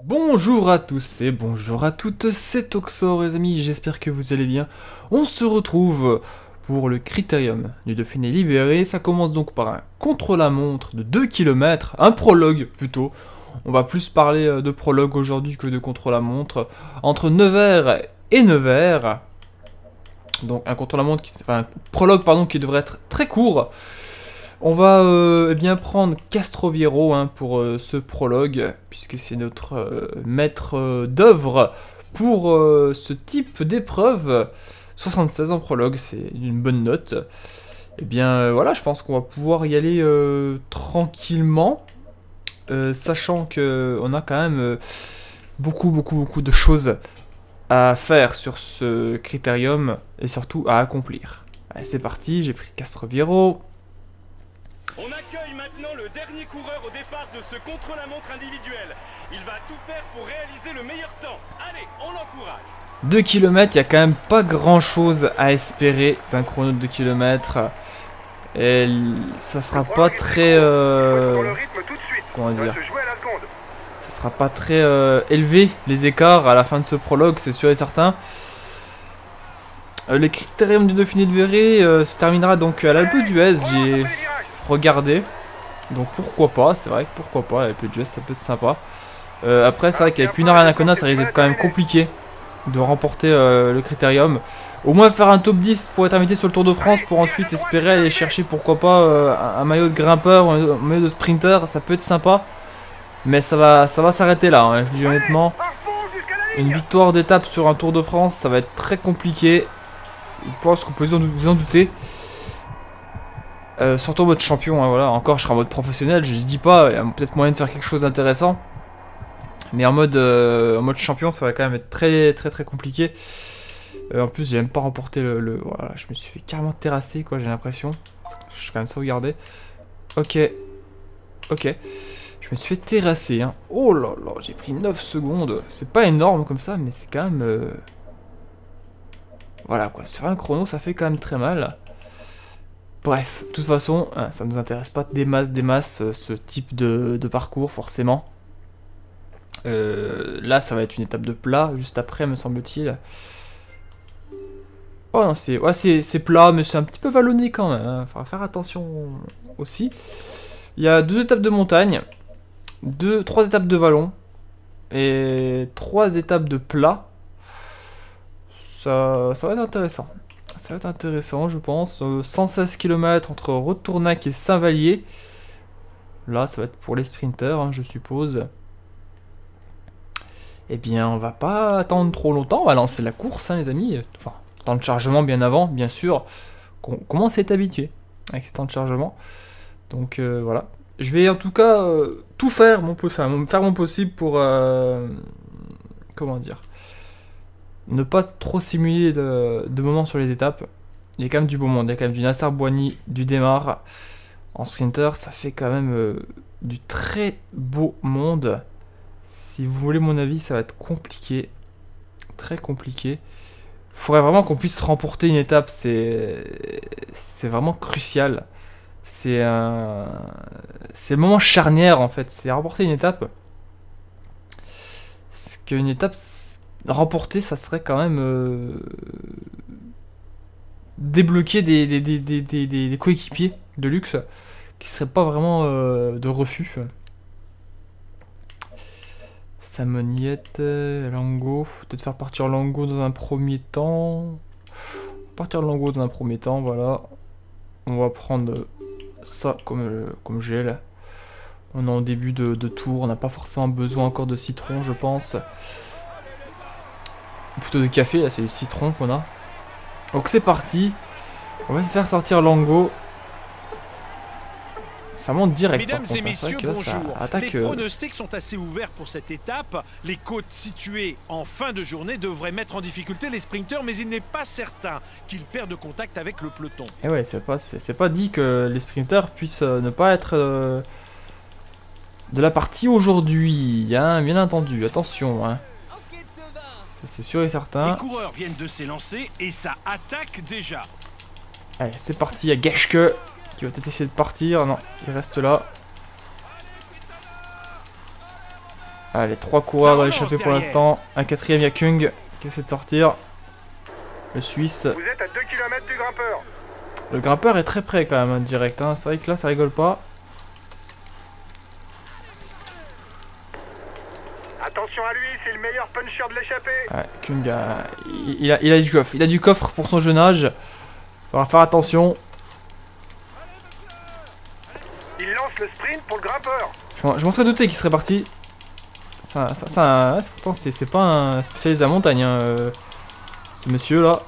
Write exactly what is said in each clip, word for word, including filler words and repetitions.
Bonjour à tous et bonjour à toutes, c'est Toxor les amis, j'espère que vous allez bien. On se retrouve pour le Critérium du Dauphiné Libéré. Ça commence donc par un contre-la-montre de deux kilomètres, un prologue plutôt. On va plus parler de prologue aujourd'hui que de contre-la-montre. Entre Nevers et Nevers. Donc un contre-la-montre, qui, enfin un prologue pardon, qui devrait être très court. On va euh, eh bien prendre Castroviero hein, pour euh, ce prologue, puisque c'est notre euh, maître euh, d'œuvre pour euh, ce type d'épreuve. soixante-seize en prologue, c'est une bonne note. Et eh bien euh, voilà, je pense qu'on va pouvoir y aller euh, tranquillement, euh, sachant qu'on a quand même euh, beaucoup, beaucoup, beaucoup de choses à faire sur ce critérium et surtout à accomplir. Allez, c'est parti, j'ai pris Castroviero. On accueille maintenant le dernier coureur au départ de ce contre-la-montre individuel. Il va tout faire pour réaliser le meilleur temps. Allez, on l'encourage. deux kilomètres, il n'y a quand même pas grand chose à espérer d'un chrono de deux kilomètres. Et ça sera pas très... Euh, comment dire, ça sera pas très euh, élevé les écarts à la fin de ce prologue, c'est sûr et certain. Euh, le critérium du Dauphiné Libéré euh, se terminera donc à l'Alpe d'Huez. J'ai regardé, donc pourquoi pas, c'est vrai que pourquoi pas, l'Alpe d'Huez ça peut être sympa. Euh, après c'est vrai qu'avec une Arena Kona ça risque d'être quand même compliqué de remporter euh, le critérium. Au moins faire un top dix pour être invité sur le Tour de France pour ensuite espérer aller chercher pourquoi pas euh, un maillot de grimpeur, un maillot de sprinter, ça peut être sympa. Mais ça va ça va s'arrêter là, hein, je dis honnêtement. Une victoire d'étape sur un Tour de France, ça va être très compliqué. Je pense que vous pouvez vous en douter. Euh, surtout en mode champion, hein, voilà. Encore je serai en mode professionnel, je ne dis pas, il y a peut-être moyen de faire quelque chose d'intéressant. Mais en mode, euh, en mode champion, ça va quand même être très très très compliqué. Euh, en plus, j'ai même pas remporté le, le... Voilà, je me suis fait carrément terrasser, quoi, j'ai l'impression. Je suis quand même sauvegardé. Ok. Ok. Je me suis fait terrasser, hein. Oh là là, j'ai pris neuf secondes. C'est pas énorme comme ça, mais c'est quand même... Euh... Voilà, quoi. Sur un chrono, ça fait quand même très mal. Bref, de toute façon, hein, ça ne nous intéresse pas des masses, des masses, ce type de, de parcours, forcément. Euh, là, ça va être une étape de plat, juste après, me semble-t-il. Oh non, c'est ouais, c'est plat, mais c'est un petit peu vallonné quand même. Hein. Faudra faire attention aussi. Il y a deux étapes de montagne, deux, trois étapes de vallon, et trois étapes de plat. Ça, ça va être intéressant. Ça va être intéressant, je pense. Euh, cent seize kilomètres entre Retournac et Saint-Vallier. Là, ça va être pour les sprinters, hein, je suppose. Eh bien, on va pas attendre trop longtemps. On va lancer la course, hein, les amis. Enfin, temps de chargement bien avant, bien sûr. On commence à être habitué avec ce temps de chargement. Donc, euh, voilà. Je vais en tout cas euh, tout faire, mon, enfin, faire mon possible pour... Euh, comment dire, ne pas trop simuler de, de moments sur les étapes. Il y a quand même du beau monde. Il y a quand même du Nassar Boigny, du Démar. En sprinter, ça fait quand même euh, du très beau monde. Si vous voulez mon avis, ça va être compliqué. Très compliqué. Il faudrait vraiment qu'on puisse remporter une étape. C'est c'est vraiment crucial. C'est un... C'est le moment charnière en fait. C'est remporter une étape. Parce qu'une étape... remporter, ça serait quand même euh, débloquer des, des, des, des, des, des coéquipiers de luxe qui seraient pas vraiment euh, de refus. Samoniette, Lango, peut-être faire partir Lango dans un premier temps. Partir Lango dans un premier temps, voilà. On va prendre ça comme, comme gel. On est en début de, de tour, on n'a pas forcément besoin encore de citron, je pense. Plutôt de café, là c'est du citron qu'on a. Donc c'est parti. On va faire sortir Lango. Ça monte direct. Mesdames par contre, et messieurs, que là, bonjour. attaque, les euh... pronostics sont assez ouverts pour cette étape. Les côtes situées en fin de journée devraient mettre en difficulté les sprinteurs, mais il n'est pas certain qu'ils perdent contact avec le peloton. Et ouais, c'est pas, c'est pas dit que les sprinteurs puissent euh, ne pas être euh, de la partie aujourd'hui, hein, bien entendu. Attention, hein. C'est sûr et certain. Les coureurs viennent de s'élancer et ça attaque déjà. Allez, c'est parti, il y a Geschke qui va peut-être essayer de partir. Non, il reste là. Allez, trois coureurs dans l'échappée pour l'instant. Un quatrième, il y a Kung qui essaie de sortir. Le Suisse. Vous êtes à deux kilomètres du grimpeur. Le grimpeur est très près quand même, hein, direct. Hein. C'est vrai que là, ça rigole pas. Attention à lui, c'est le meilleur puncher de l'échappée. Ouais, Kung a... Il, il, a, il a du coffre. Il a du coffre pour son jeune âge. Faudra faire attention. Il lance le sprint pour le grimpeur. Je m'en serais douté qu'il serait parti. Ça, ça, ça, pourtant, c'est pas un spécialiste de la montagne, hein, euh, ce monsieur là.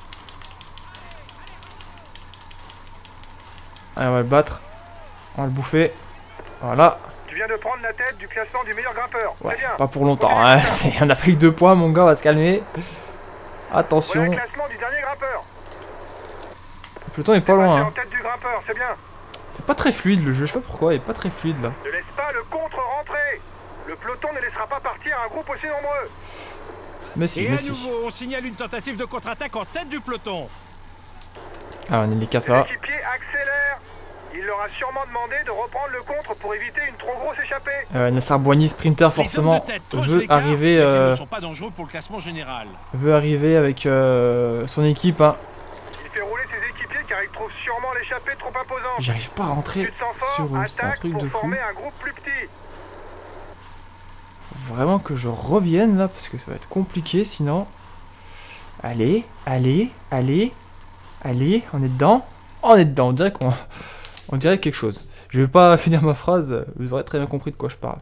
Allez, on va le battre. On va le bouffer. Voilà. Tu viens de prendre la tête du classement du meilleur grimpeur. Ouais, bien. pas pour longtemps. Hein. On a pris que deux points, mon gars, on va se calmer. Attention. Voilà le classement du dernier grimpeur. Le peloton est pas loin. Hein. En tête du grimpeur, c'est bien. C'est pas très fluide le jeu, je sais pas pourquoi, il est pas très fluide là. Ne laisse pas le contre rentrer. Le peloton ne laissera pas partir un groupe aussi nombreux. Mais si, Et mais à si. nouveau, on signale une tentative de contre-attaque en tête du peloton. Alors on est les quatre là. L'équipier accélère. Il leur a sûrement demandé de reprendre le contre pour éviter une trop grosse échappée. Euh, Nassar Bouhanni, sprinter, forcément, veut arriver, euh, ne sont pas dangereux pour le classement général. veut arriver avec euh, son équipe. Hein. Il fait rouler ses équipiers car il trouve sûrement l'échappée trop imposante. J'arrive pas à rentrer Tu te sens fort, sur eux, c'est un attaque truc pour de fou. former un groupe plus petit. Faut vraiment que je revienne là parce que ça va être compliqué sinon. Allez, allez, allez, allez, on est dedans. On est dedans, on dirait qu'on on dirait quelque chose. Je vais pas finir ma phrase, vous aurez très bien compris de quoi je parle.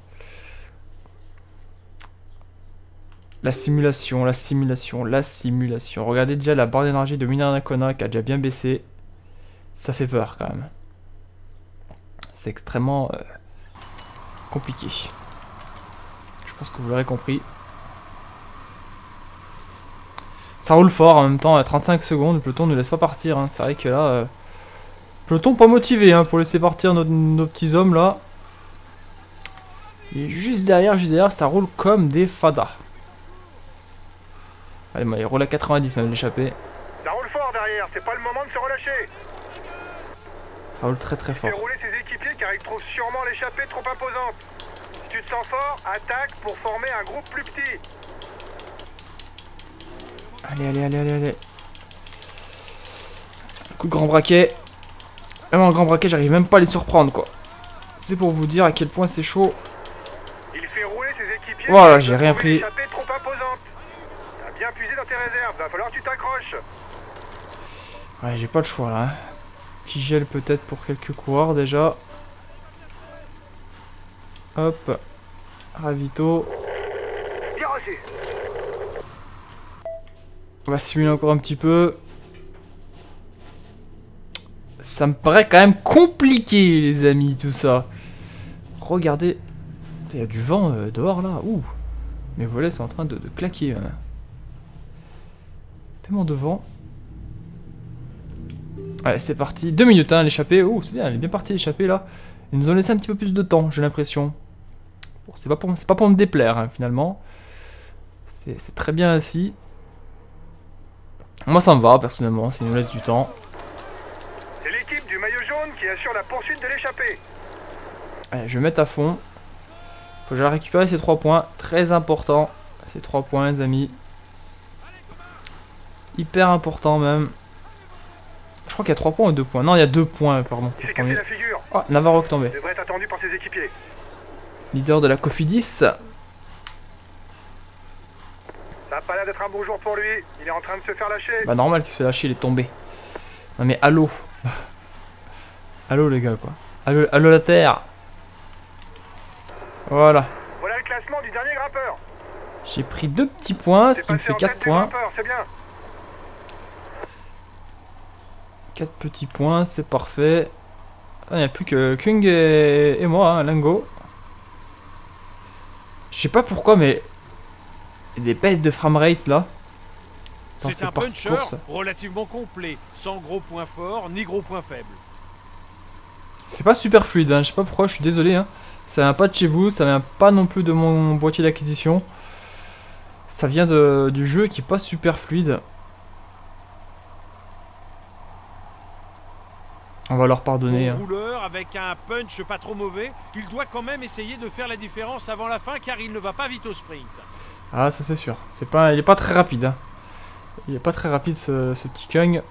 La simulation, la simulation, la simulation. Regardez déjà la barre d'énergie de Minera Nakona qui a déjà bien baissé. Ça fait peur quand même. C'est extrêmement euh, compliqué. Je pense que vous l'aurez compris. Ça roule fort en même temps, à trente-cinq secondes, le peloton ne laisse pas partir. Hein. C'est vrai que là, euh, peloton pas motivé hein, pour laisser partir nos, nos petits hommes là. Et juste derrière, juste derrière, ça roule comme des fadas. Allez, moi, il roule à quatre-vingt-dix même l'échappée. Ça roule fort derrière, c'est pas le moment de se relâcher. Ça roule très très Il fort. fait rouler ses équipiers car il trouve sûrement l'échappée trop imposante. Si tu te sens fort, attaque pour former un groupe plus petit. Allez, allez, allez, allez, allez. Coup de grand braquet. Même en grand braquet, j'arrive même pas à les surprendre, quoi. C'est pour vous dire à quel point c'est chaud. Il fait rouler ses équipiers. Voilà, j'ai rien pris. L'échappée trop imposante. T'as bien puisé dans tes réserves, va falloir que tu t'accroches. Ouais, j'ai pas le choix, là. Petit gel peut-être pour quelques coureurs, déjà. Hop. Ravito. Bien reçu. On va simuler encore un petit peu. Ça me paraît quand même compliqué, les amis, tout ça. Regardez. Il y a du vent euh, dehors, là. Ouh. Mes volets sont en train de, de claquer, même. Tellement de vent. Allez, c'est parti. Deux minutes, hein, l'échappée. Ouh, c'est bien, elle est bien partie, l'échappée, là. Ils nous ont laissé un petit peu plus de temps, j'ai l'impression. Bon, c'est pas, pour, c'est pas pour me déplaire, hein, finalement. C'est très bien ainsi. Moi, ça me va, personnellement, s'ils nous laissent du temps. C'est l'équipe du maillot jaune qui assure la poursuite de l'échappée. Allez, je vais mettre à fond. Faut que j'aille récupérer ces trois points. Très important. Ces trois points, les amis. Hyper important, même. Je crois qu'il y a trois points ou deux points. Non, il y a deux points, pardon. Il s'est cassé la figure. Ah, Navarro tombé. Il devrait être attendu par ses équipiers. Leader de la Cofidis. Ça n'a pas l'air d'être un bon jour pour lui. Il est en train de se faire lâcher. Bah normal qu'il se fait lâcher, il est tombé. Non mais allô. Allô les gars quoi. Allô, allô la terre. Voilà. Voilà le classement du dernier grimpeur. J'ai pris deux petits points, ce qui me fait quatre points. C'est bien. quatre petits points, c'est parfait. Il n'y a plus que Kung et, et moi, hein, Lingo. Je sais pas pourquoi, mais il y a des baisses de framerate là. C'est un puncher relativement complet, sans gros points forts ni gros points faibles. C'est pas super fluide, hein. Je sais pas pourquoi, je suis désolé. Hein. Ça vient pas de chez vous, ça vient pas non plus de mon boîtier d'acquisition. Ça vient de, du jeu qui est pas super fluide. On va leur pardonner. Bon Hein. rouleur avec un punch pas trop mauvais, il doit quand même essayer de faire la différence avant la fin car il ne va pas vite au sprint. Ah, ça c'est sûr. C'est pas, il est pas très rapide. Hein. Il est pas très rapide ce, ce petit Kung.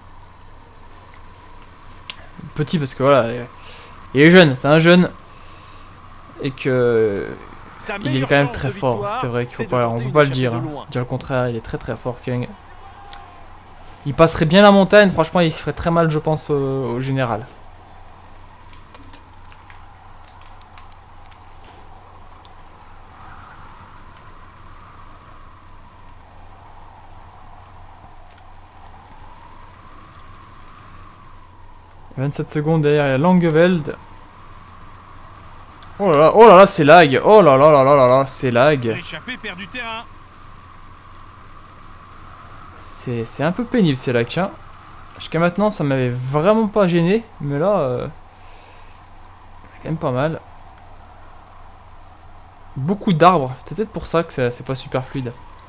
Petit parce que voilà, il est jeune, c'est un jeune. Et que Sa il est meilleure quand même chance très de fort. victoire, C'est vrai qu'il faut c'est de pas, on tenter peut une pas le échappée dire. de Hein. loin. Dire le contraire, il est très très fort Kung. Il passerait bien la montagne, franchement il se ferait très mal je pense au, au général. vingt-sept secondes derrière Langeveld. Oh là là, oh là là, c'est lag. Oh là là là là là là, c'est lag. L'échappée perd du terrain. C'est un peu pénible ces lags. Hein. Jusqu'à maintenant, ça m'avait vraiment pas gêné. Mais là, euh, c'est quand même pas mal. Beaucoup d'arbres. C'est peut-être pour ça que c'est pas super fluide.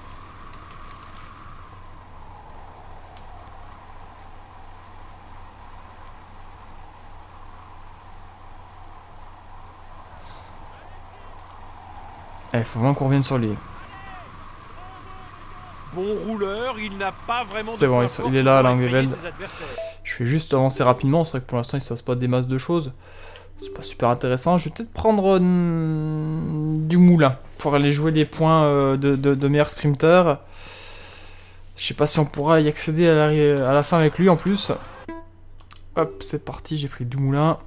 Il faut vraiment qu'on revienne sur les... Bon rouleur, il n'a pas vraiment de C'est bon, point il, fort il est là, pour effrayer Langeveld. ses adversaires. Je vais juste avancer rapidement. C'est vrai que pour l'instant, il se passe pas des masses de choses. C'est pas super intéressant. Je vais peut-être prendre mm, du moulin pour aller jouer les points euh, de, de, de meilleur sprinter. Je sais pas si on pourra y accéder à la, à la fin avec lui en plus. Hop, c'est parti. J'ai pris du moulin.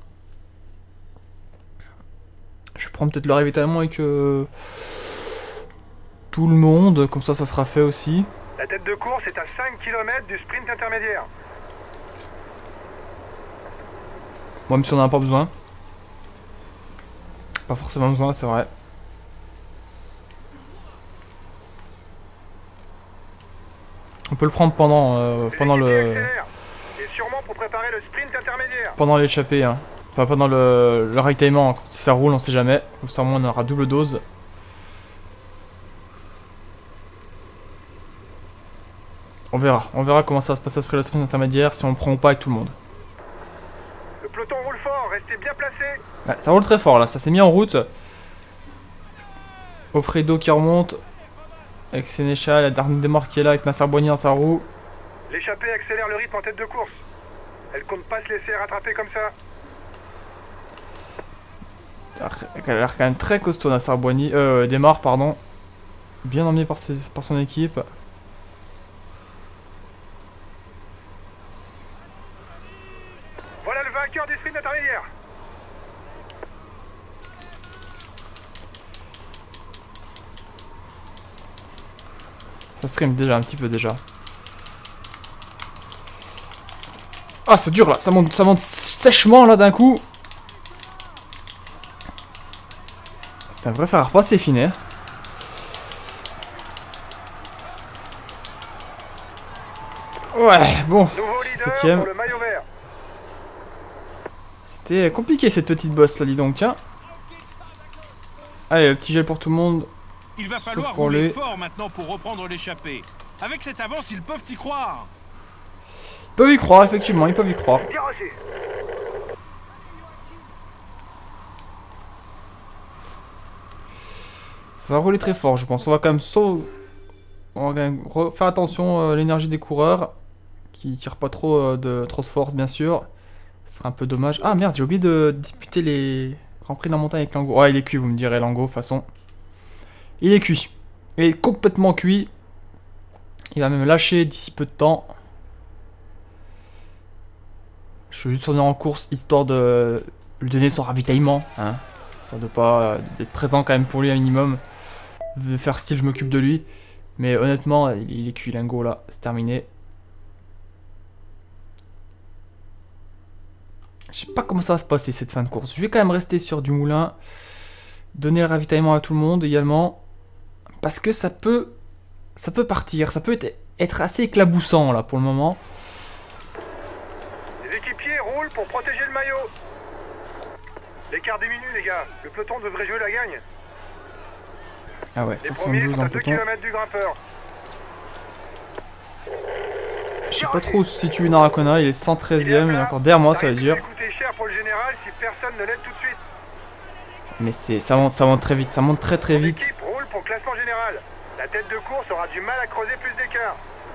Je prends peut-être le ravitaillement avec euh, tout le monde. Comme ça, ça sera fait aussi. La tête de course est à cinq kilomètres du sprint intermédiaire. Bon, même si on n'en a pas besoin. Pas forcément besoin, c'est vrai. On peut le prendre pendant, euh, pendant le... Et sûrement pour préparer le sprint intermédiaire. Pendant l'échappée, hein. Enfin, pendant le, le ravitaillement. Si ça roule, on sait jamais. Comme ça, au moins, on aura double dose. On verra. On verra comment ça se passe après le sprint intermédiaire, si on le prend ou pas avec tout le monde. Le peloton roule fort, restez bien placés. Ouais, ça roule très fort, là. Ça s'est mis en route. Offredo qui remonte. Avec Sénéchal, la dernière démarre qui est là avec Nasser Boigny dans sa roue. L'échappée accélère le rythme en tête de course. Elle compte pas se laisser rattraper comme ça. Elle a l'air quand même très costaud, Nasser Boigny. Euh, démarre, pardon. Bien emmené par, ses, par son équipe. Voilà le vainqueur du sprint intermédiaire. Ça stream déjà, un petit peu déjà. Ah, c'est dur là, ça monte, ça monte sèchement là d'un coup. Ça devrait faire repasser Finet. Ouais, bon. Septième. C'était compliqué cette petite bosse là, dis donc, tiens. Allez, petit gel pour tout le monde. Il va Sauf falloir pour rouler les- fort maintenant pour reprendre l'échappée. Avec cette avance, ils peuvent y croire. Ils peuvent y croire, effectivement, ils peuvent y croire. Bien reçu. Ça va rouler très fort, je pense. On va quand même, sau- on va quand même re- faire attention à l'énergie des coureurs. Qui tirent pas trop euh, de trop de force, bien sûr. Ce serait un peu dommage. Ah merde, j'ai oublié de disputer les Grands Prix de la montagne avec Lango. Ouais, il est cuit, vous me direz, Lango, de toute façon. Il est cuit. Il est complètement cuit. Il va même lâcher d'ici peu de temps. Je vais juste tourner en course, histoire de lui donner son ravitaillement. Hein. Histoire de pas euh, d'être présent quand même pour lui un minimum. De faire style, je m'occupe de lui. Mais honnêtement, il il est cuit, Lango, là. C'est terminé. Je sais pas comment ça va se passer cette fin de course. Je vais quand même rester sur du moulin. Donner le ravitaillement à tout le monde également. Parce que ça peut... Ça peut partir. Ça peut être, être assez éclaboussant là pour le moment. Les équipiers roulent pour protéger le maillot. L'écart diminue les gars. Le peloton devrait jouer la gagne. Ah ouais, Les ça premiers soixante-douze sont dans à le deux peloton. kilomètres du grimpeur. Je sais pas trop où se situe Unaracona, il est cent treizième, il est encore derrière moi, ça veut dire. Cher pour le général si personne ne l'aide tout de suite. Mais c'est ça monte, ça monte très vite, ça monte très très vite. L'équipe roule pour classement général. La tête de course aura du mal à creuser plus d'écart.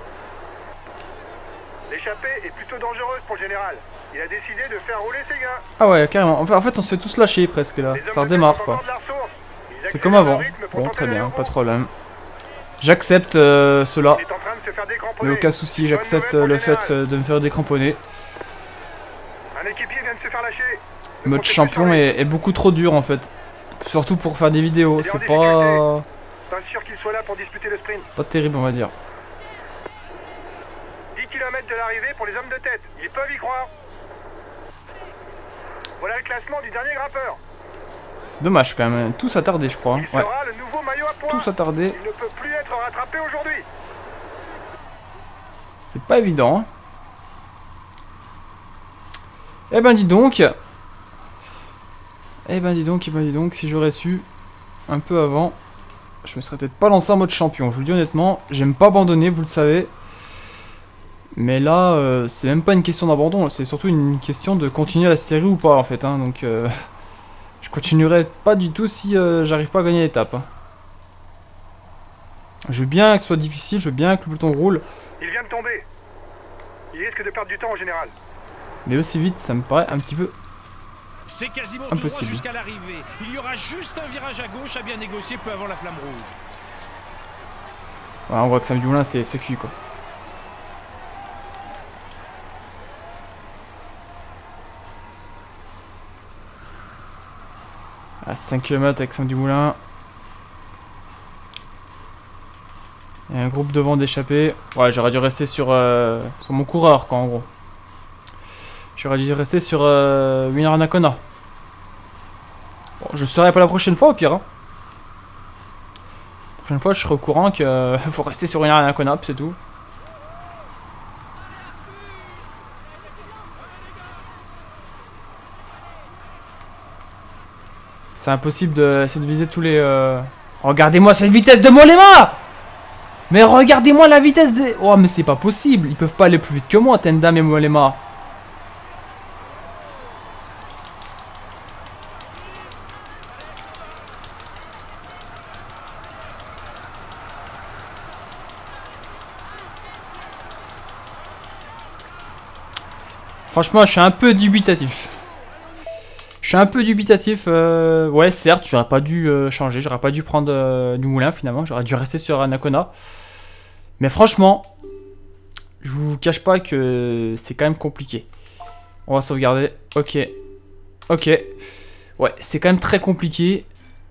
L'échappée est plutôt dangereuse pour le général. Il a décidé de faire rouler ses gars. Ah ouais, carrément. En fait, en fait on se fait tous lâcher presque là. Ça redémarre quoi. C'est comme avant. Bon, très bien, pas de problème. J'accepte euh, cela. Mais aucun souci, j'accepte euh, le fait euh, de me faire décramponner. Un équipier vient de se faire lâcher. Le mode champion est, est beaucoup trop dur en fait. Surtout pour faire des vidéos, c'est pas... Pas sûr qu'il soit là pour disputer le sprint. Pas terrible on va dire. dix kilomètres de l'arrivée pour les hommes de tête. Ils peuvent y croire. Voilà le classement du dernier grimpeur. C'est dommage quand même, tous attardés je crois. Il Ouais. sera le nouveau maillot à points. Tous attardés. Il ne peut plus être rattrapé aujourd'hui. C'est pas évident. Hein. Eh ben dis donc. Eh ben dis donc, eh ben dis donc, si j'aurais su un peu avant, je me serais peut-être pas lancé en mode champion. Je vous le dis honnêtement, j'aime pas abandonner, vous le savez. Mais là, euh, c'est même pas une question d'abandon, c'est surtout une question de continuer la série ou pas en fait. Hein, donc, euh, je continuerai pas du tout si euh, j'arrive pas à gagner l'étape. Hein. Je veux bien que ce soit difficile, je veux bien que le peloton roule. Il vient de tomber. Il risque de perdre du temps au général. Mais aussi vite, ça me paraît un petit peu... C'est quasiment impossible. jusqu'à l'arrivée. Il y aura juste un virage à gauche à bien négocier peu avant la flamme rouge. Ouais, on voit que Sam Dumoulin, c'est cuit quoi. À cinq kilomètres avec Sam Dumoulin. Il y a un groupe devant d'échappés. Ouais, j'aurais dû rester sur, euh, sur mon coureur quoi en gros. J'aurais dû rester sur euh, Unaracona. Bon, je serai pas la prochaine fois au pire. Hein. La prochaine fois, je serai au courant qu'il euh, faut rester sur Unaracona, c'est tout. C'est impossible d'essayer de viser tous les... Euh... Regardez-moi cette vitesse de Mollema! Mais regardez-moi la vitesse de... Oh, mais c'est pas possible. Ils peuvent pas aller plus vite que moi, Tendam et Mollema. Franchement, je suis un peu dubitatif. Je suis un peu dubitatif. Euh... Ouais, certes, j'aurais pas dû euh, changer. J'aurais pas dû prendre euh, du moulin finalement. J'aurais dû rester sur Anacona. Mais franchement, je vous cache pas que c'est quand même compliqué. On va sauvegarder. Ok. Ok. Ouais, c'est quand même très compliqué.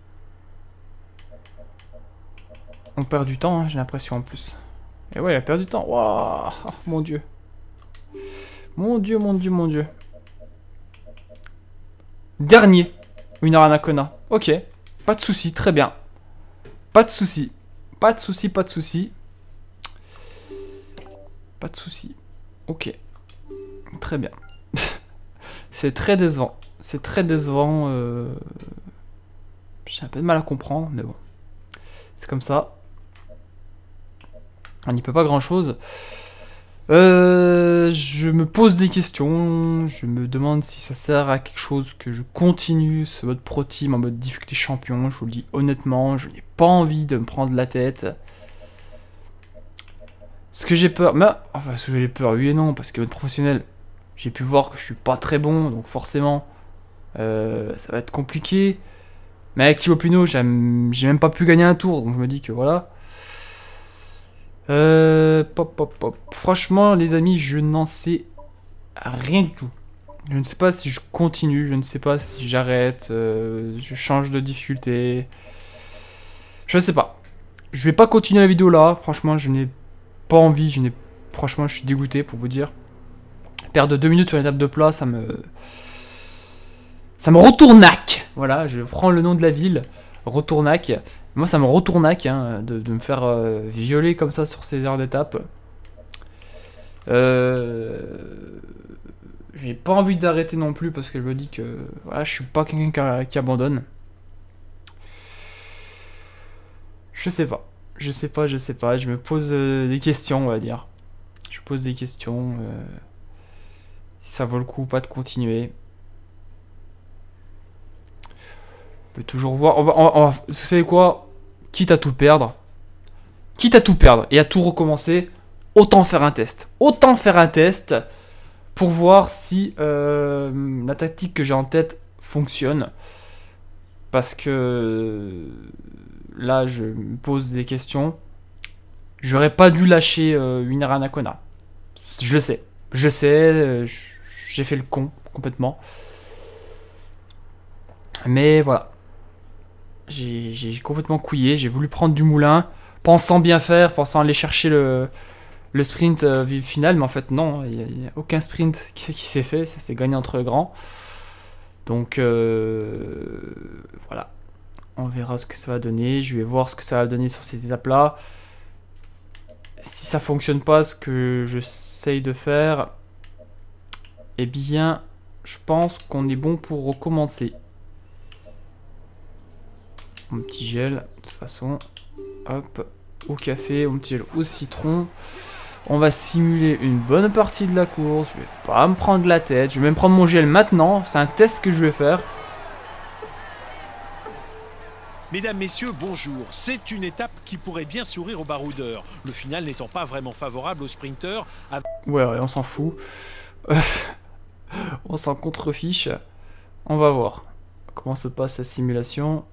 On perd du temps, hein, j'ai l'impression en plus. Et ouais, on perd du temps. Waouh, mon dieu. Mon dieu, mon dieu, mon dieu. Dernier. Unaracona. Ok. Pas de soucis, très bien. Pas de soucis. Pas de soucis, pas de soucis. Pas de soucis. Ok. Très bien. C'est très décevant. C'est très décevant. Euh... J'ai un peu de mal à comprendre, mais bon. C'est comme ça. On n'y peut pas grand chose. Euh, je me pose des questions, je me demande si ça sert à quelque chose que je continue ce mode pro team en mode difficulté champion. Je vous le dis honnêtement, je n'ai pas envie de me prendre la tête. Ce que j'ai peur, mais enfin ce que j'ai peur, oui et non, parce que mode professionnel, j'ai pu voir que je suis pas très bon, donc forcément euh, ça va être compliqué. Mais avec Thibaut Pinot, j'ai même pas pu gagner un tour, donc je me dis que voilà. Euh, pop, pop, pop. Franchement, les amis, je n'en sais rien du tout. Je ne sais pas si je continue, je ne sais pas si j'arrête, euh, je change de difficulté. Je ne sais pas. Je vais pas continuer la vidéo là. Franchement, je n'ai pas envie. Je n'ai. Franchement, je suis dégoûté pour vous dire. Perdre deux minutes sur une étape de plat, ça me. Ça me retournaque. Voilà, je prends le nom de la ville. Retournaque. Moi, ça me retournaque hein, de, de me faire euh, violer comme ça sur ces heures d'étape. Euh... J'ai pas envie d'arrêter non plus parce que je me dis que voilà, je suis pas quelqu'un qui, qui abandonne. Je sais pas. Je sais pas, je sais pas. Je me pose euh, des questions, on va dire. Je pose des questions. Euh, si ça vaut le coup ou pas de continuer. On peut toujours voir. On va, on va, on va, vous savez quoi? Quitte à tout perdre. Quitte à tout perdre et à tout recommencer. Autant faire un test. Autant faire un test pour voir si euh, la tactique que j'ai en tête fonctionne. Parce que là, je me pose des questions. J'aurais pas dû lâcher euh, une Anacona. Je le sais. Je sais. Euh, j'ai fait le con complètement. Mais voilà. J'ai complètement couillé. J'ai voulu prendre du moulin. Pensant bien faire. Pensant aller chercher le, le sprint euh, final. Mais en fait, non. Il n'y a, a aucun sprint qui, qui s'est fait. Ça s'est gagné entre grands. Donc, euh, voilà. On verra ce que ça va donner. Je vais voir ce que ça va donner sur cette étape-là. Si ça fonctionne pas, ce que j'essaye de faire, eh bien, je pense qu'on est bon pour recommencer. Mon petit gel, de toute façon. Hop, au café, mon petit gel au citron. On va simuler une bonne partie de la course. Je vais pas me prendre la tête. Je vais même prendre mon gel maintenant. C'est un test que je vais faire. Mesdames, messieurs, bonjour. C'est une étape qui pourrait bien sourire aux baroudeurs. Le final n'étant pas vraiment favorable aux sprinteurs. Ouais, ouais, on s'en fout. On s'en contrefiche. On va voir comment se passe la simulation.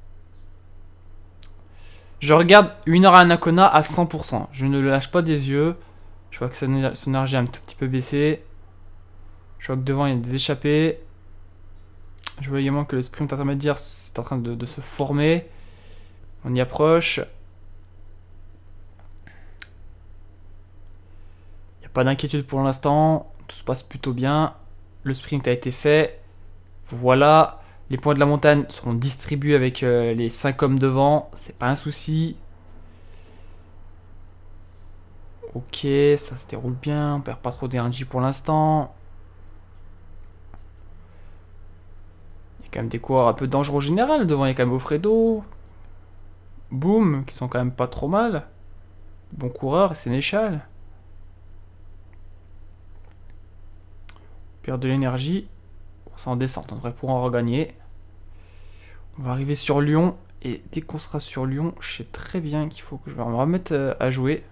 Je regarde une heure à Anacona à cent pour cent. Je ne le lâche pas des yeux. Je vois que son énergie a un tout petit peu baissé. Je vois que devant il y a des échappées. Je vois également que le sprint intermédiaire est en train de, de se former. On y approche. Il n'y a pas d'inquiétude pour l'instant. Tout se passe plutôt bien. Le sprint a été fait. Voilà. Les points de la montagne seront distribués avec euh, les cinq hommes devant. C'est pas un souci. Ok, ça se déroule bien. On perd pas trop d'énergie pour l'instant. Il y a quand même des coureurs un peu dangereux au général. Devant, il y a quand même Offredo. Boom, qui sont quand même pas trop mal. Bon coureur, Sénéchal. On perd de l'énergie. C'est en descente, on devrait pouvoir en regagner. On va arriver sur Lyon. Et dès qu'on sera sur Lyon, je sais très bien qu'il faut que je me remette à jouer.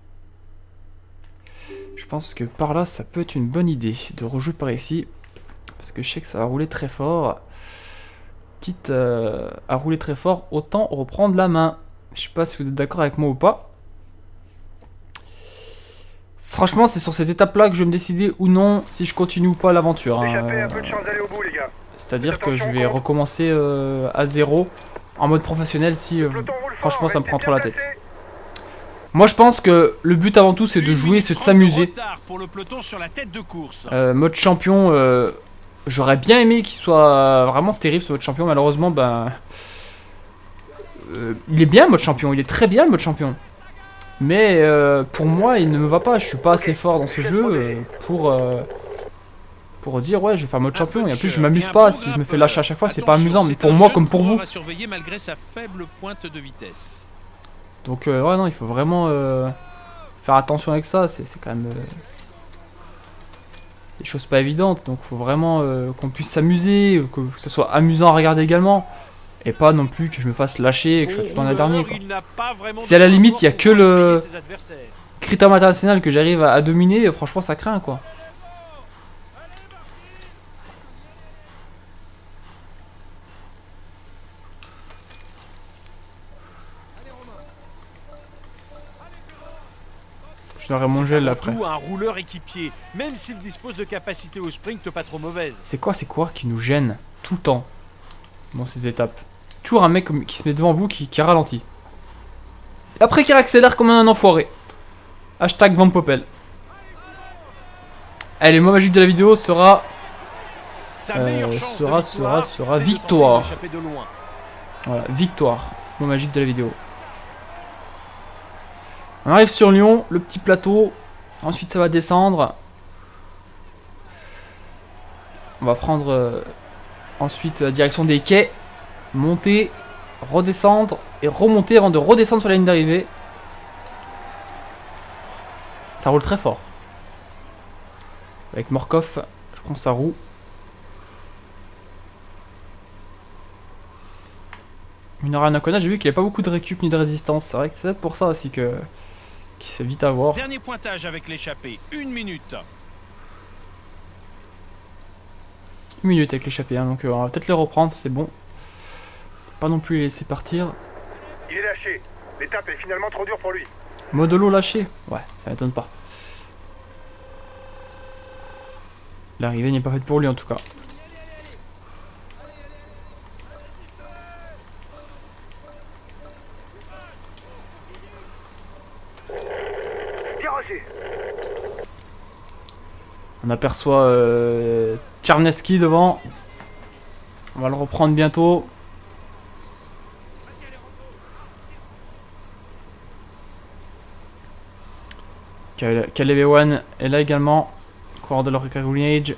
Je pense que par là, ça peut être une bonne idée de rejouer par ici. Parce que je sais que ça va rouler très fort. Quitte euh, à rouler très fort, autant reprendre la main. Je sais pas si vous êtes d'accord avec moi ou pas. Franchement, c'est sur cette étape-là que je vais me décider ou non si je continue ou pas l'aventure. Hein. C'est-à-dire que je vais recommencer euh, à zéro en mode professionnel si euh, franchement ça me prend trop la tête. Moi je pense que le but avant tout c'est de jouer, c'est de s'amuser. Euh, mode champion, euh, j'aurais bien aimé qu'il soit vraiment terrible ce mode champion, malheureusement ben... Euh, il est bien le mode champion, il est très bien le mode champion. Mais euh, pour moi il ne me va pas, je suis pas assez fort dans ce jeu euh, pour... Euh, pour dire ouais je vais faire mode champion, et en plus je m'amuse pas, si je me fais lâcher à chaque fois c'est pas amusant, mais pour moi comme pour vous. Donc euh, ouais non il faut vraiment euh, faire attention avec ça, c'est quand même... Euh, c'est des choses pas évidentes, donc il faut vraiment euh, qu'on puisse s'amuser, que ce soit amusant à regarder également. Et pas non plus que je me fasse lâcher et que je sois tout le temps la dernière. Si à la limite il n'y a que le critère international que j'arrive à, à dominer, franchement ça craint quoi. Je donnerai mon gel après. Un rouleur équipier, même s'il dispose de capacités au sprint pas trop mauvaises. C'est quoi ces coureurs qui nous gênent tout le temps dans ces étapes? Toujours un mec qui se met devant vous qui, qui ralentit. Après qui accélère comme un enfoiré. Hashtag Van Poppel. Allez, le mot magique de la vidéo sera... Euh, sera, sera, sera victoire. Voilà, victoire. Mot magique de la vidéo. On arrive sur Lyon, le petit plateau. Ensuite ça va descendre. On va prendre euh, ensuite la direction des quais. Monter, redescendre et remonter avant de redescendre sur la ligne d'arrivée. Ça roule très fort. Avec Morkov, je prends sa roue. Minara Anacona, j'ai vu qu'il n'y a pas beaucoup de récup ni de résistance. C'est vrai que c'est peut-être pour ça aussi que qu'il se fait vite avoir. Dernier pointage avec l'échappée, une minute. Une minute avec l'échappée, hein, donc euh, on va peut-être les reprendre, c'est bon. Pas non plus les laisser partir. Il est lâché. L'étape est finalement trop dure pour lui. Modolo lâché? Ouais, ça m'étonne pas. L'arrivée n'est pas faite pour lui en tout cas. On aperçoit euh, Tcherneski devant. On va le reprendre bientôt. Caleb One est là également. Coureur de l'Orica Green Age.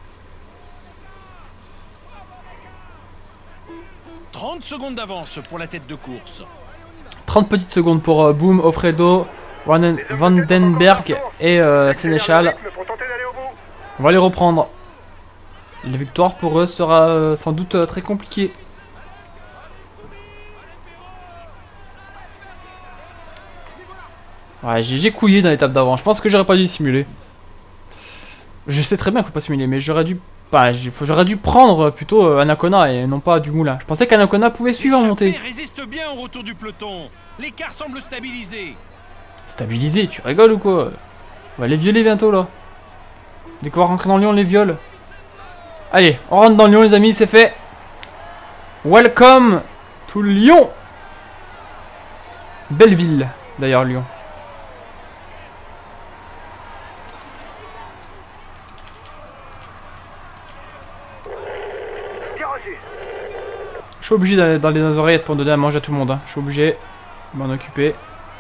trente secondes d'avance pour la tête de course. trente petites secondes pour euh, Boom, Offredo, Vandenberg et euh, Sénéchal. On va les reprendre. La victoire pour eux sera euh, sans doute euh, très compliquée. Ouais, j'ai couillé dans l'étape d'avant. Je pense que j'aurais pas dû simuler. Je sais très bien qu'il faut pas simuler, mais j'aurais dû... Bah, j'aurais dû prendre plutôt euh, Anacona et non pas du Moulin. Je pensais qu'Anacona pouvait suivre en montée. Résiste bien au retour du peloton. L'écart semble stabilisé. Stabilisé, tu rigoles ou quoi? On va les violer bientôt là. Dès qu'on va rentrer dans Lyon, on les viole. Allez, on rentre dans Lyon les amis, c'est fait. Welcome to Lyon. Belle ville d'ailleurs Lyon. Je suis obligé d'aller dans les oreillettes pour donner à manger à tout le monde. Hein. Je suis obligé de m'en occuper.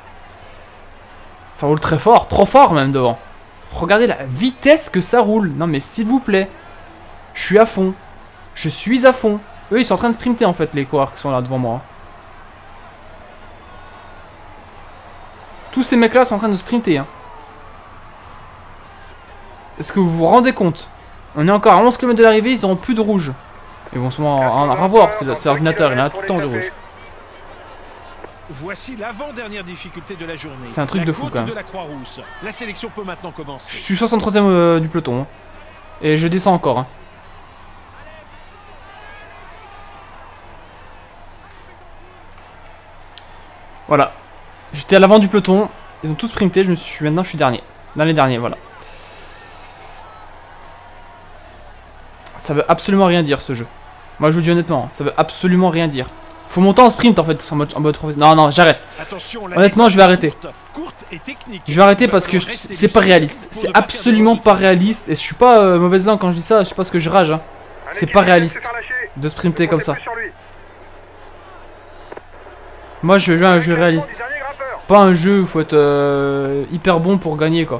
Ça roule très fort, trop fort même devant. Regardez la vitesse que ça roule. Non mais s'il vous plaît. Je suis à fond. Je suis à fond. Eux ils sont en train de sprinter en fait les coureurs qui sont là devant moi. Tous ces mecs là sont en train de sprinter. Hein. Est-ce que vous vous rendez compte? On est encore à onze kilomètres de l'arrivée, ils n'auront plus de rouge. Ils vont sûrement en revoir, c'est l'ordinateur, il en a tout le temps du rouge. Voici l'avant-dernière difficulté de la journée. C'est un truc de fou quand même. De la Croix-Rousse. La sélection peut maintenant commencer. Je suis soixante-troisième euh, du peloton. Hein. Et je descends encore. Hein. Voilà. J'étais à l'avant du peloton. Ils ont tous sprinté. Je me suis maintenant je suis dernier. Dans les derniers, voilà. Ça veut absolument rien dire ce jeu. Moi je vous dis honnêtement, ça veut absolument rien dire. Faut monter en sprint en fait, en mode, en mode... Non non, j'arrête. Honnêtement je vais arrêter. Courte et technique. Je vais arrêter parce que c'est pas réaliste. C'est absolument pas réaliste. Et je suis pas euh, mauvaise langue quand je dis ça, je sais pas ce que je rage. Hein. C'est pas réaliste de sprinter comme ça. Moi je joue à un jeu réaliste. Pas un jeu où il faut être euh, hyper bon pour gagner quoi.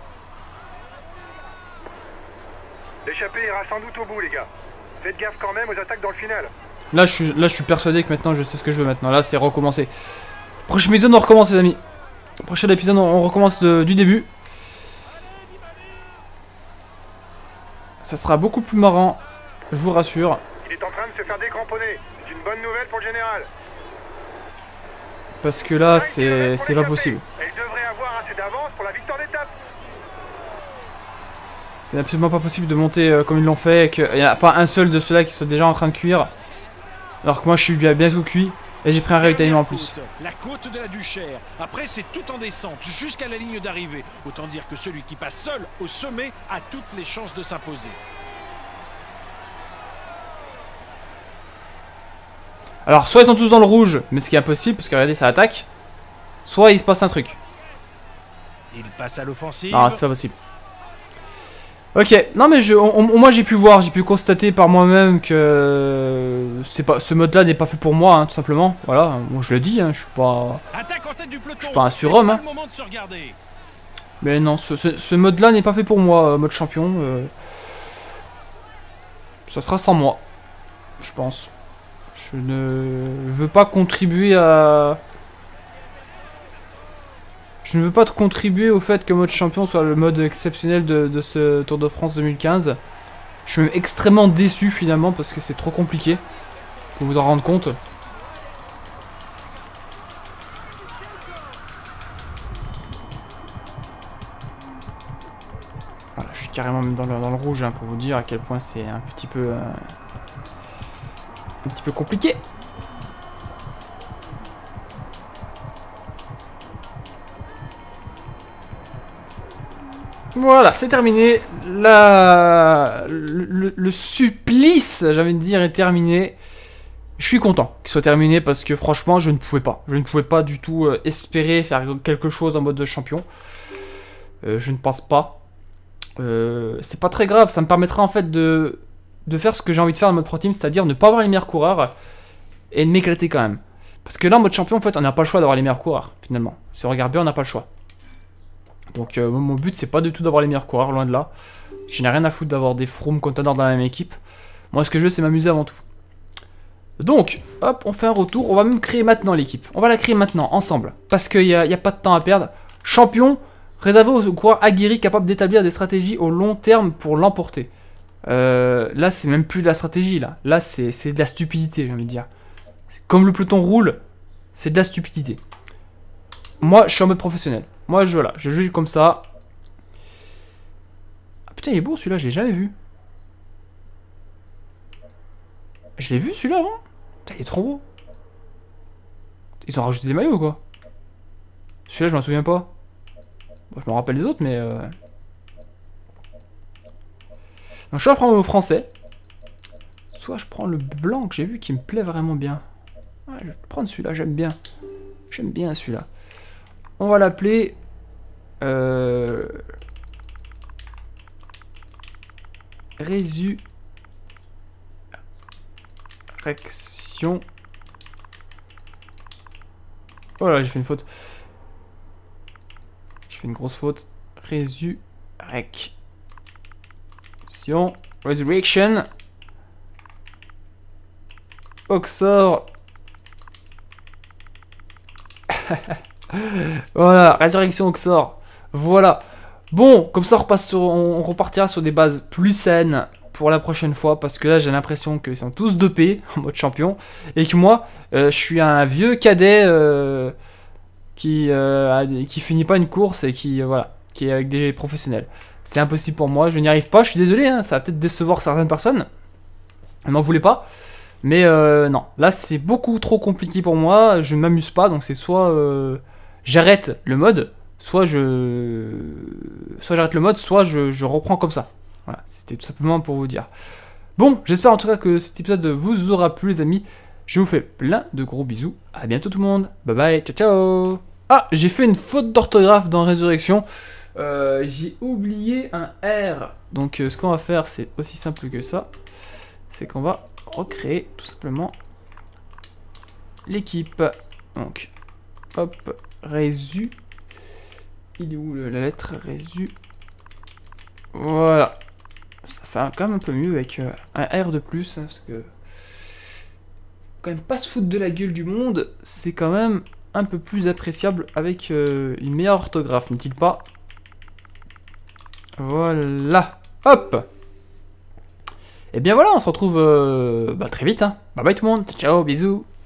L'échappée ira sans doute au bout les gars. Faites gaffe quand même aux attaques dans le final. Là je, suis, là je suis persuadé que maintenant je sais ce que je veux maintenant. Là c'est recommencer. Prochain épisode on recommence les amis. Prochain épisode on recommence de, du début. Ça sera beaucoup plus marrant. Je vous rassure. Il est en train de se faire décramponner. C'est une bonne nouvelle pour le général. Parce que là c'est c'est pas possible. Elle devrait avoir assez d'avance pour la victoire d'étape. C'est absolument pas possible de monter euh, comme ils l'ont fait et qu'il n'y a pas un seul de ceux-là qui sont déjà en train de cuire. Alors que moi je suis bien, bien tout cuit et j'ai pris un ravitaillement en plus. La côte de la Duchère. Après c'est tout en descente jusqu'à la ligne d'arrivée. Autant dire que celui qui passe seul au sommet a toutes les chances de s'imposer. Alors soit ils sont tous dans le rouge, mais ce qui est impossible parce que regardez ça attaque. Soit il se passe un truc. Il passe à l'offensive. Ah c'est pas possible. Ok, non mais je, on, on, moi j'ai pu voir, j'ai pu constater par moi-même que c'est pas, ce mode-là n'est pas fait pour moi, hein, tout simplement. Voilà, moi je le dis, hein, je suis pas, je suis pas un surhomme. Hein. Mais non, ce, ce, ce mode-là n'est pas fait pour moi, mode champion. Euh, ça sera sans moi, je pense. Je ne veux pas contribuer à, Je ne veux pas contribuer au fait que mode champion soit le mode exceptionnel de, de ce Tour de France deux mille quinze. Je suis même extrêmement déçu finalement parce que c'est trop compliqué. Pour vous en rendre compte. Voilà, je suis carrément même dans le, dans le rouge hein, pour vous dire à quel point c'est un petit peu... Euh, un petit peu compliqué. Voilà, c'est terminé. La... Le, le, le supplice, j'ai envie de dire, est terminé. Je suis content qu'il soit terminé parce que franchement, je ne pouvais pas. Je ne pouvais pas du tout euh, espérer faire quelque chose en mode de champion. Euh, je ne pense pas. Euh, c'est pas très grave, ça me permettra en fait de, de faire ce que j'ai envie de faire en mode Pro Team, c'est-à-dire ne pas avoir les meilleurs coureurs et de m'éclater quand même. Parce que là, en mode champion, en fait, on n'a pas le choix d'avoir les meilleurs coureurs, finalement. Si on regarde bien, on n'a pas le choix. Donc euh, mon but c'est pas du tout d'avoir les meilleurs coureurs, loin de là. Je n'ai rien à foutre d'avoir des Froome Contador dans la même équipe. Moi ce que je veux c'est m'amuser avant tout. Donc hop on fait un retour, on va même créer maintenant l'équipe. On va la créer maintenant ensemble. Parce qu'il n'y a, y a pas de temps à perdre. Champion, réservé aux coureurs aguerris capables d'établir des stratégies au long terme pour l'emporter. Euh, là c'est même plus de la stratégie là. Là c'est de la stupidité j'ai envie de dire. Comme le peloton roule, c'est de la stupidité. Moi je suis en mode professionnel. Moi, je, voilà, je joue comme ça. Ah putain, il est beau celui-là, je l'ai jamais vu. Je l'ai vu celui-là avant. Putain, il est trop beau. Ils ont rajouté des maillots ou quoi? Celui-là, je m'en souviens pas. Bon, je me rappelle les autres, mais... Euh... Donc, soit je prends au français. Soit je prends le blanc que j'ai vu qui me plaît vraiment bien. Ouais, je vais prendre celui-là, j'aime bien. J'aime bien celui-là. On va l'appeler... Euh... Résurrection. Oh là, j'ai fait une faute. J'ai fait une grosse faute. Résurrection. Resurrection. Oxor. Voilà, résurrection Oxor. Voilà. Bon, comme ça on, repasse sur, on repartira sur des bases plus saines pour la prochaine fois. Parce que là j'ai l'impression qu'ils sont tous dopés en mode champion. Et que moi, euh, je suis un vieux cadet euh, qui, euh, qui finit pas une course et qui, euh, voilà, qui est avec des professionnels. C'est impossible pour moi, je n'y arrive pas, je suis désolé, hein, ça va peut-être décevoir certaines personnes. Je m'en voulais pas. Mais euh, non, là c'est beaucoup trop compliqué pour moi, je ne m'amuse pas. Donc c'est soit... Euh, j'arrête le mode, soit je soit j'arrête le mode, soit je, je reprends comme ça. Voilà, c'était tout simplement pour vous dire. Bon, j'espère en tout cas que cet épisode vous aura plu les amis. Je vous fais plein de gros bisous. À bientôt tout le monde. Bye bye, ciao ciao. Ah, j'ai fait une faute d'orthographe dans Résurrection. Euh, j'ai oublié un R. Donc euh, ce qu'on va faire, c'est aussi simple que ça. C'est qu'on va recréer tout simplement l'équipe. Donc, hop. Résu. Il est où le, la lettre Résu? Voilà. Ça fait quand même un peu mieux avec euh, un R de plus. Hein, parce que. Quand même pas se foutre de la gueule du monde. C'est quand même un peu plus appréciable avec euh, une meilleure orthographe, n'est-il pas? Voilà. Hop. Et bien voilà, on se retrouve euh, bah, très vite. Hein. Bye bye tout le monde. Ciao, bisous.